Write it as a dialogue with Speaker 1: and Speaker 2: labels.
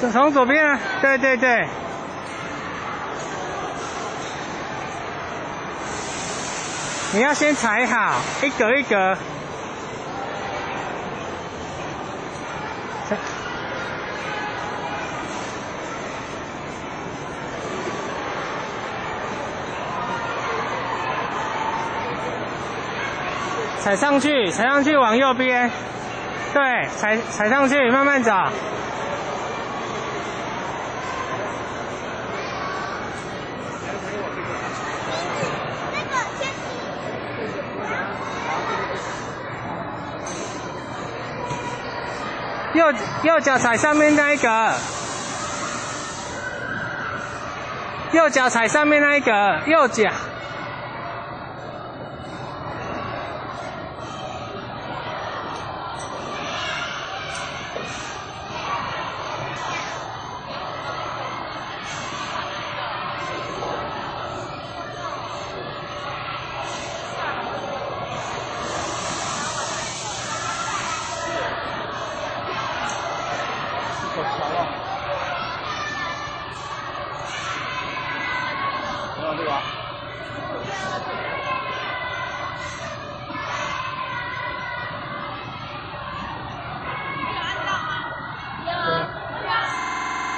Speaker 1: 从左边啊，对对对。你要先踩好，一格一格。踩上去，踩上去往右边。对，踩上去，慢慢走。右脚踩上面那一格，右脚踩上面那一格，右脚。